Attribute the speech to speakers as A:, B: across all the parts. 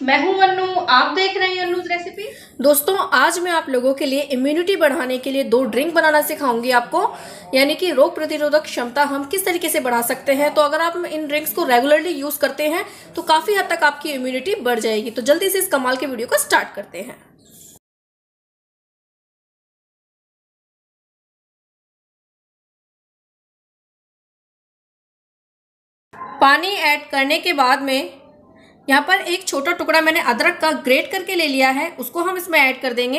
A: मैं हूं अन्नू, आप देख रहे हैं अन्नूज रेसिपी।
B: दोस्तों, आज मैं आप लोगों के लिए इम्यूनिटी बढ़ाने के लिए 2 ड्रिंक बनाना सिखाऊंगी आपको, यानी कि रोग प्रतिरोधक क्षमता हम किस तरीके से बढ़ा सकते हैं। तो अगर आप इन ड्रिंक्स को रेगुलरली यूज करते हैं तो काफी हद तक आपकी इम्यूनिटी बढ़ जाएगी। तो जल्दी से इस कमाल के वीडियो को स्टार्ट करते हैं। पानी ऐड करने के बाद में यहाँ पर एक छोटा टुकड़ा मैंने अदरक का ग्रेट करके ले लिया है, उसको हम इसमें ऐड कर देंगे।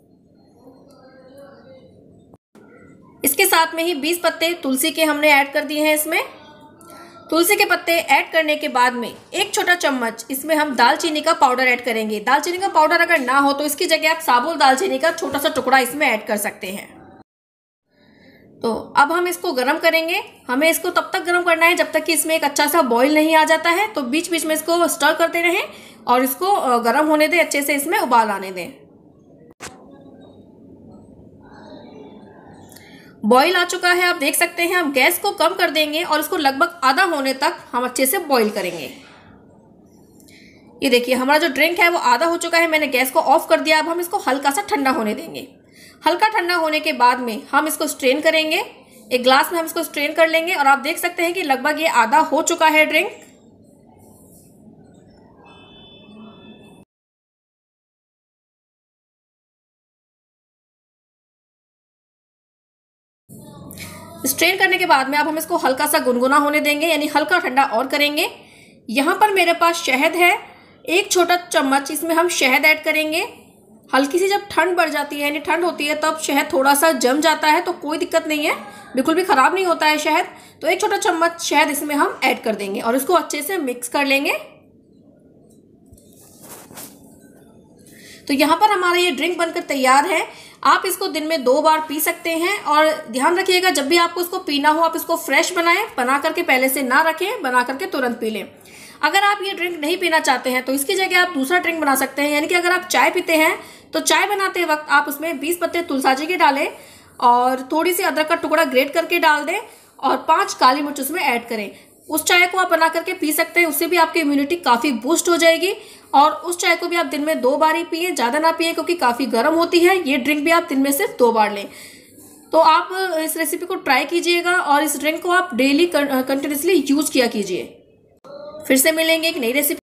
B: इसके साथ में ही 20 पत्ते तुलसी के हमने ऐड कर दिए हैं इसमें। तुलसी के पत्ते ऐड करने के बाद में एक छोटा चम्मच इसमें हम दालचीनी का पाउडर ऐड करेंगे। दालचीनी का पाउडर अगर ना हो तो इसकी जगह आप साबुत दालचीनी का छोटा सा टुकड़ा इसमें ऐड कर सकते हैं। तो अब हम इसको गरम करेंगे। हमें इसको तब तक गरम करना है जब तक कि इसमें एक अच्छा सा बॉईल नहीं आ जाता है। तो बीच बीच में इसको स्टर करते रहें और इसको गरम होने दें, अच्छे से इसमें उबाल आने दें। बॉईल आ चुका है, आप देख सकते हैं। हम गैस को कम कर देंगे और इसको लगभग आधा होने तक हम अच्छे से बॉईल करेंगे। ये देखिए, हमारा जो ड्रिंक है वो आधा हो चुका है। मैंने गैस को ऑफ कर दिया। अब हम इसको हल्का सा ठंडा होने देंगे। हल्का ठंडा होने के बाद में हम इसको स्ट्रेन करेंगे। एक ग्लास में हम इसको स्ट्रेन कर लेंगे और आप देख सकते हैं कि लगभग ये आधा हो चुका है ड्रिंक। स्ट्रेन करने के बाद में अब हम इसको हल्का सा गुनगुना होने देंगे, यानी हल्का ठंडा और करेंगे। यहाँ पर मेरे पास शहद है, एक छोटा चम्मच इसमें हम शहद ऐड करेंगे। हल्की सी जब ठंड बढ़ जाती है, यानी ठंड होती है, तब शहद थोड़ा सा जम जाता है, तो कोई दिक्कत नहीं है, बिल्कुल भी खराब नहीं होता है शहद। तो एक छोटा चम्मच शहद इसमें हम ऐड कर देंगे और इसको अच्छे से मिक्स कर लेंगे। तो यहाँ पर हमारा ये ड्रिंक बनकर तैयार है। आप इसको दिन में 2 बार पी सकते हैं और ध्यान रखिएगा, जब भी आपको इसको पीना हो आप इसको फ्रेश बनाएं, बना करके पहले से ना रखें, बना करके तुरंत पी लें। अगर आप ये ड्रिंक नहीं पीना चाहते हैं तो इसकी जगह आप दूसरा ड्रिंक बना सकते हैं, यानी कि अगर आप चाय पीते हैं तो चाय बनाते वक्त आप उसमें 20 पत्ते तुलसाजी के डालें और थोड़ी सी अदरक का टुकड़ा ग्रेट करके डाल दें और 5 काली मिर्च उसमें ऐड करें। उस चाय को आप बना करके पी सकते हैं, उससे भी आपकी इम्यूनिटी काफ़ी बूस्ट हो जाएगी। और उस चाय को भी आप दिन में 2 बार ही पिए, ज़्यादा ना पिए, क्योंकि काफ़ी गर्म होती है। ये ड्रिंक भी आप दिन में सिर्फ 2 बार लें। तो आप इस रेसिपी को ट्राई कीजिएगा और इस ड्रिंक को आप डेली कंटिन्यूसली यूज किया कीजिए। फिर से मिलेंगे एक नई रेसिपी।